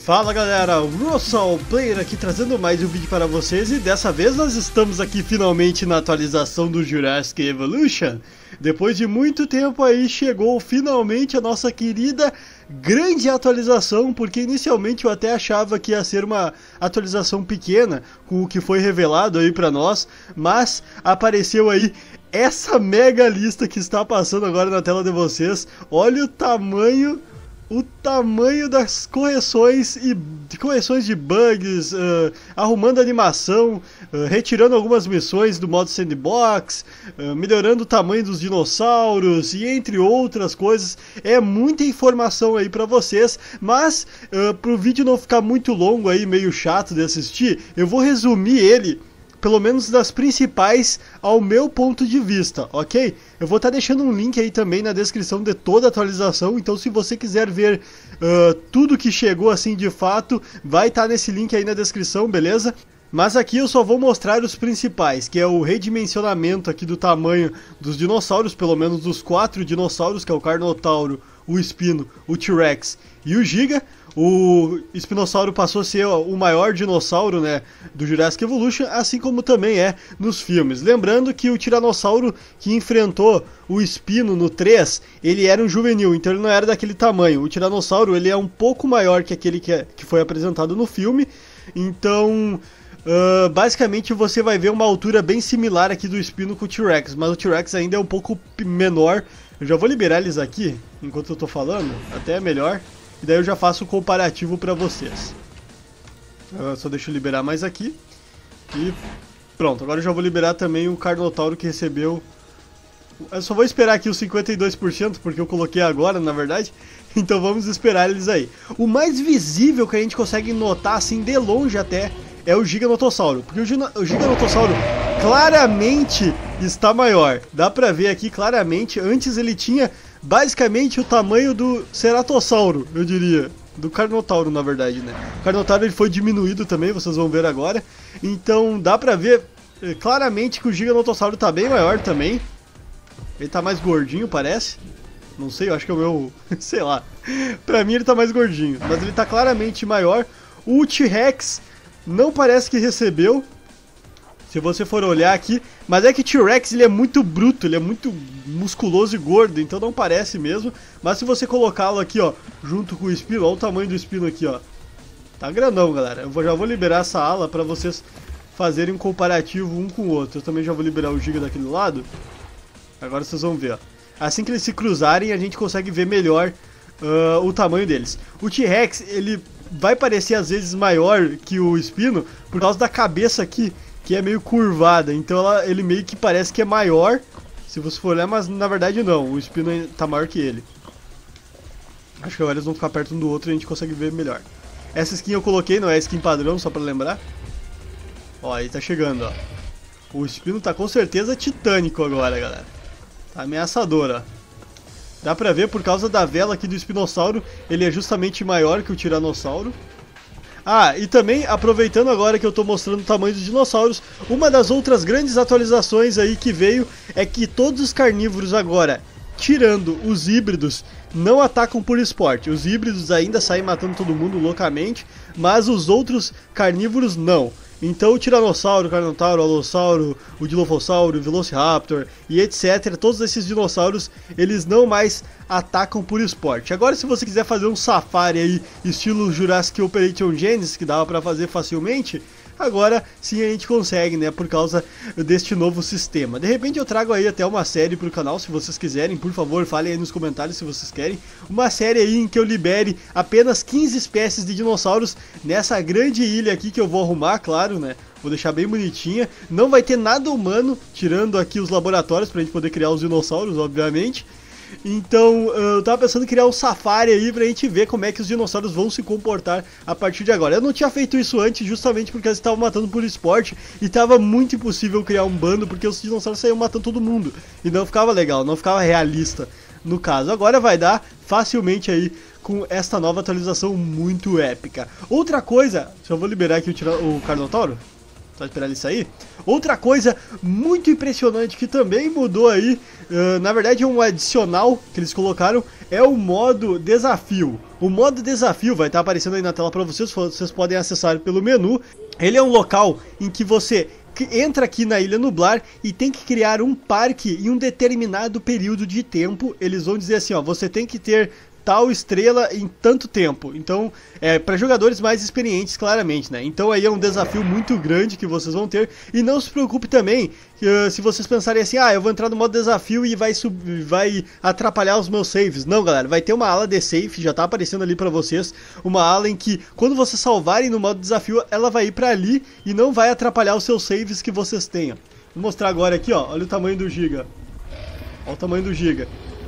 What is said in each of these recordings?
Fala galera, Russell Player aqui trazendo mais um vídeo para vocês e dessa vez nós estamos aqui finalmente na atualização do Jurassic Evolution. Depois de muito tempo aí chegou finalmente a nossa querida grande atualização, porque inicialmente eu até achava que ia ser uma atualização pequena com o que foi revelado aí para nós, mas apareceu aí essa mega lista que está passando agora na tela de vocês. Olha o tamanho das correções de bugs, arrumando a animação, retirando algumas missões do modo sandbox, melhorando o tamanho dos dinossauros e entre outras coisas. É muita informação aí pra vocês, mas pro vídeo não ficar muito longo aí, meio chato de assistir, eu vou resumir ele pelo menos das principais ao meu ponto de vista, ok? Eu vou estar deixando um link aí também na descrição de toda a atualização, então se você quiser ver tudo que chegou assim de fato, vai estar nesse link aí na descrição, beleza? Mas aqui eu só vou mostrar os principais, que é o redimensionamento aqui do tamanho dos dinossauros, pelo menos dos 4 dinossauros, que é o Carnotauro, o Spino, o T-Rex e o Giga. O espinossauro passou a ser o maior dinossauro, né, do Jurassic Evolution, assim como também é nos filmes. Lembrando que o tiranossauro que enfrentou o Spino no 3, ele era um juvenil, então ele não era daquele tamanho. O tiranossauro ele é um pouco maior que aquele que foi apresentado no filme, então basicamente você vai ver uma altura bem similar aqui do Spino com o T-Rex, mas o T-Rex ainda é um pouco menor. Eu já vou liberar eles aqui, enquanto eu tô falando, até é melhor. E daí eu já faço o comparativo pra vocês. Só deixa eu liberar mais aqui. E pronto, agora eu já vou liberar também o Carnotauro que recebeu. Eu só vou esperar aqui os 52%, porque eu coloquei agora, na verdade. Então vamos esperar eles aí. O mais visível que a gente consegue notar, assim, de longe até, é o Giganotossauro. Porque o Giganotossauro claramente está maior. Dá pra ver aqui claramente, antes ele tinha basicamente o tamanho do Ceratossauro, eu diria. Do Carnotauro, na verdade, né? O Carnotauro ele foi diminuído também, vocês vão ver agora. Então dá pra ver claramente que o Giganotossauro tá bem maior também. Ele tá mais gordinho, parece. Não sei, eu acho que é o meu... sei lá. Pra mim ele tá mais gordinho, mas ele tá claramente maior. O T-Rex não parece que recebeu, se você for olhar aqui, mas é que o T-Rex ele é muito bruto, ele é muito musculoso e gordo, então não parece mesmo. Mas se você colocá-lo aqui, ó, junto com o Spino, olha o tamanho do Spino aqui, ó. Tá grandão, galera. Eu já vou liberar essa ala pra vocês fazerem um comparativo um com o outro. Eu também já vou liberar o Giga daquele lado. Agora vocês vão ver, ó. Assim que eles se cruzarem, a gente consegue ver melhor o tamanho deles. O T-Rex, ele vai parecer às vezes maior que o Spino por causa da cabeça aqui, que é meio curvada, então ele meio que parece que é maior, se você for olhar, mas na verdade não, o Spino tá maior que ele. Acho que agora eles vão ficar perto um do outro e a gente consegue ver melhor. Essa skin eu coloquei, não é a skin padrão, só pra lembrar. Ó, aí tá chegando, ó. O Spino tá com certeza titânico agora, galera. Tá ameaçador, ó. Dá pra ver por causa da vela aqui do espinossauro, ele é justamente maior que o tiranossauro. Ah, e também, aproveitando agora que eu tô mostrando o tamanho dos dinossauros, uma das outras grandes atualizações aí que veio é que todos os carnívoros agora, tirando os híbridos, não atacam por esporte. Os híbridos ainda saem matando todo mundo loucamente, mas os outros carnívoros não. Então o Tiranossauro, o Carnotauro, o Alossauro, o Dilophosauro, o Velociraptor e etc. Todos esses dinossauros, eles não mais atacam por esporte. Agora se você quiser fazer um safari aí, estilo Jurassic Operation Genesis, que dava pra fazer facilmente, agora sim a gente consegue, né, por causa deste novo sistema. De repente eu trago aí até uma série pro canal, se vocês quiserem, por favor, falem aí nos comentários se vocês querem. Uma série aí em que eu libere apenas 15 espécies de dinossauros nessa grande ilha aqui que eu vou arrumar, claro, né. Vou deixar bem bonitinha. Não vai ter nada humano, tirando aqui os laboratórios pra gente poder criar os dinossauros, obviamente. Então eu tava pensando em criar um safari aí pra gente ver como é que os dinossauros vão se comportar a partir de agora. Eu não tinha feito isso antes justamente porque eles estavam matando por esporte e tava muito impossível criar um bando porque os dinossauros saíam matando todo mundo. E não ficava legal, não ficava realista no caso. Agora vai dar facilmente aí com esta nova atualização muito épica. Outra coisa, se eu vou liberar aqui o Carnotauro. Só esperar ele sair. Outra coisa muito impressionante que também mudou aí, na verdade é um adicional que eles colocaram, é o modo desafio. O modo desafio vai estar aparecendo aí na tela para vocês, vocês podem acessar pelo menu. Ele é um local em que você entra aqui na Ilha Nublar e tem que criar um parque em um determinado período de tempo. Eles vão dizer assim, ó, você tem que ter tal estrela em tanto tempo. Então, para jogadores mais experientes, claramente, né? Então aí é um desafio muito grande que vocês vão ter. E não se preocupe também, se vocês pensarem assim, eu vou entrar no modo desafio e vai atrapalhar os meus saves. Não, galera, vai ter uma ala de save, já tá aparecendo ali pra vocês, uma ala em que, quando vocês salvarem no modo desafio, ela vai ir pra ali e não vai atrapalhar os seus saves que vocês tenham. Vou mostrar agora aqui, ó, olha o tamanho do giga. Olha o tamanho do giga.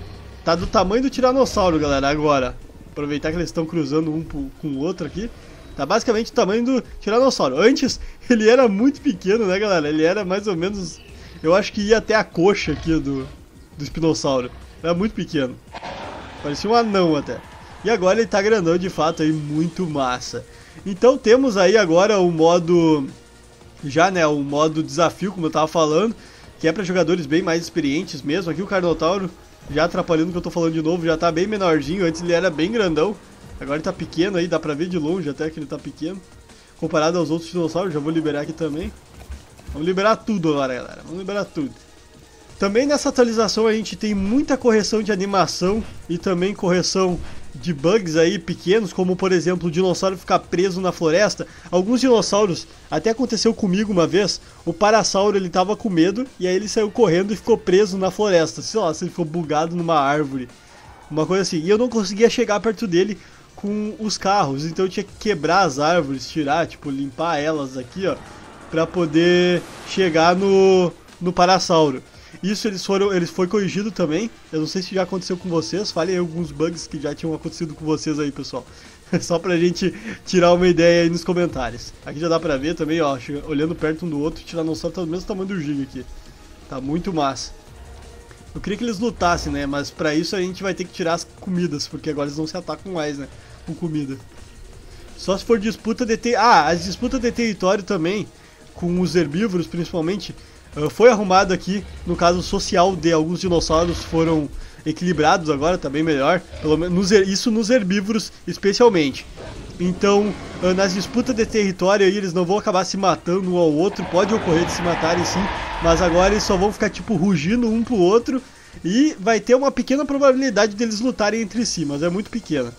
Tá do tamanho do tiranossauro, galera, agora. Aproveitar que eles estão cruzando um com o outro aqui. Tá basicamente o tamanho do tiranossauro. Antes, ele era muito pequeno, né, galera? Ele era mais ou menos... Eu acho que ia até a coxa aqui do espinossauro. Era muito pequeno. Parecia um anão até. E agora ele tá grandão de fato aí, muito massa. Então temos aí agora o modo... Já, né, o modo desafio, como eu tava falando. Que é pra jogadores bem mais experientes mesmo. Aqui o Carnotauro... Já atrapalhando o que eu tô falando de novo, já tá bem menorzinho. Antes ele era bem grandão, agora ele tá pequeno aí, dá pra ver de longe até que ele tá pequeno comparado aos outros dinossauros. Já vou liberar aqui também. Vamos liberar tudo agora, galera, vamos liberar tudo. Também nessa atualização a gente tem muita correção de animação e também correção de bugs aí pequenos, como por exemplo o dinossauro ficar preso na floresta. Alguns dinossauros, até aconteceu comigo uma vez, o Parasauro ele tava com medo e aí ele saiu correndo e ficou preso na floresta. Sei lá, se ele ficou bugado numa árvore, uma coisa assim. E eu não conseguia chegar perto dele com os carros, então eu tinha que quebrar as árvores, tirar, tipo, limpar elas aqui, ó, pra poder chegar no Parasauro. Isso eles foi corrigido também. Eu não sei se já aconteceu com vocês. Falem aí alguns bugs que já tinham acontecido com vocês aí, pessoal. Só pra gente tirar uma ideia aí nos comentários. Aqui já dá pra ver também, ó, olhando perto um do outro, o tiranossauro tá do mesmo tamanho do giga aqui. Tá muito massa. Eu queria que eles lutassem, né, mas pra isso a gente vai ter que tirar as comidas, porque agora eles não se atacam mais, né, com comida. Só se for disputa de as disputas de território também, com os herbívoros principalmente, foi arrumado aqui. No caso social de alguns dinossauros foram equilibrados agora, tá bem melhor. Pelo menos isso nos herbívoros especialmente. Então, nas disputas de território aí, eles não vão acabar se matando um ao outro. Pode ocorrer de se matarem sim, mas agora eles só vão ficar tipo rugindo um pro outro. E vai ter uma pequena probabilidade deles lutarem entre si, mas é muito pequena,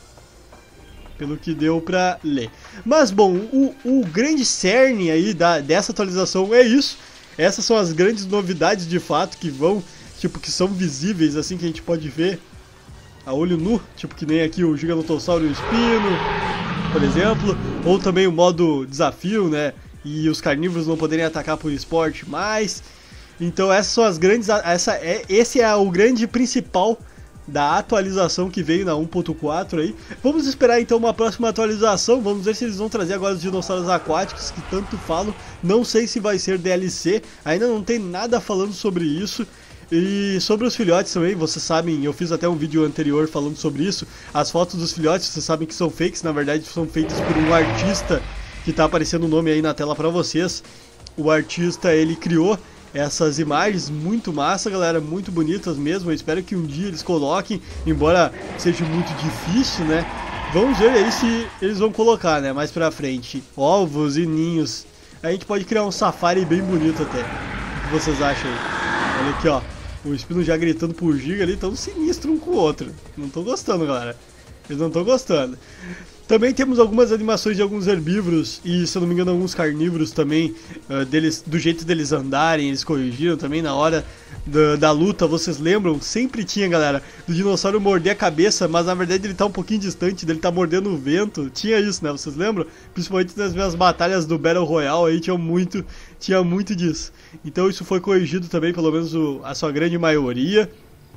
pelo que deu pra ler. Mas bom, o grande cerne aí dessa atualização é isso. Essas são as grandes novidades de fato que vão, tipo, que são visíveis, assim, que a gente pode ver a olho nu, tipo que nem aqui o Giganotossauro e o Espino, por exemplo, ou também o modo desafio, né, e os carnívoros não poderem atacar por esporte mais. Então essas são as grandes, esse é o grande principal da atualização que veio na 1.4 aí. Vamos esperar então uma próxima atualização. Vamos ver se eles vão trazer agora os dinossauros aquáticos que tanto falam. Não sei se vai ser DLC, ainda não tem nada falando sobre isso. E sobre os filhotes também, vocês sabem, eu fiz até um vídeo anterior falando sobre isso. As fotos dos filhotes, vocês sabem que são fakes, na verdade são feitas por um artista que tá aparecendo o nome aí na tela pra vocês. O artista, ele criou essas imagens muito massa, galera, muito bonitas mesmo. Eu espero que um dia eles coloquem, embora seja muito difícil, né? Vamos ver aí se eles vão colocar, né, mais pra frente. Ovos e ninhos. A gente pode criar um safari bem bonito até. O que vocês acham aí? Olha aqui, ó. O Espino já gritando por giga ali, tão sinistro um com o outro. Não tô gostando, galera. Eles não estão gostando. Também temos algumas animações de alguns herbívoros e, se eu não me engano, alguns carnívoros também, do jeito deles andarem, eles corrigiram também na hora da luta. Vocês lembram? Sempre tinha, galera, do dinossauro morder a cabeça, mas na verdade ele tá um pouquinho distante, dele tá mordendo o vento. Tinha isso, né? Vocês lembram? Principalmente nas minhas batalhas do Battle Royale aí tinha muito disso. Então isso foi corrigido também, pelo menos a sua grande maioria.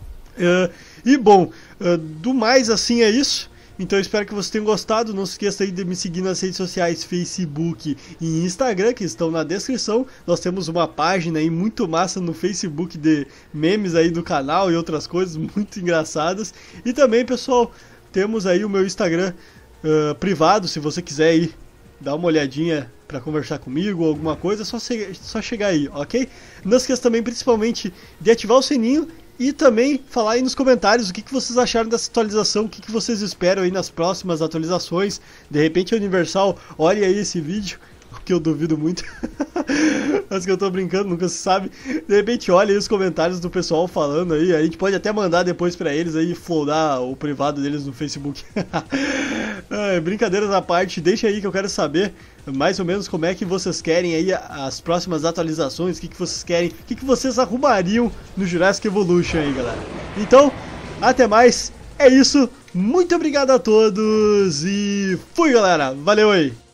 E bom, do mais assim é isso. Então eu espero que vocês tenham gostado. Não se esqueça aí de me seguir nas redes sociais, Facebook e Instagram, que estão na descrição. Nós temos uma página aí muito massa no Facebook de memes aí do canal e outras coisas muito engraçadas. E também, pessoal, temos aí o meu Instagram privado, se você quiser ir dar uma olhadinha pra conversar comigo ou alguma coisa, é só chegar aí, ok? Não esqueça também, principalmente, de ativar o sininho e também falar aí nos comentários o que vocês acharam dessa atualização, o que vocês esperam aí nas próximas atualizações. De repente a Universal olha aí esse vídeo, o que eu duvido muito, mas que eu tô brincando, nunca se sabe. De repente olha aí os comentários do pessoal falando aí, a gente pode até mandar depois pra eles aí, flodar o privado deles no Facebook. Brincadeiras à parte, deixa aí que eu quero saber mais ou menos como é que vocês querem aí as próximas atualizações, o que vocês querem, o que vocês arrumariam no Jurassic Evolution aí, galera. Então, até mais, é isso, muito obrigado a todos e fui, galera, valeu aí!